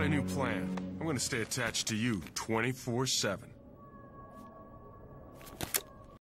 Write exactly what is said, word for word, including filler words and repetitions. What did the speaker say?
got a new plan. I'm gonna stay attached to you twenty-four seven.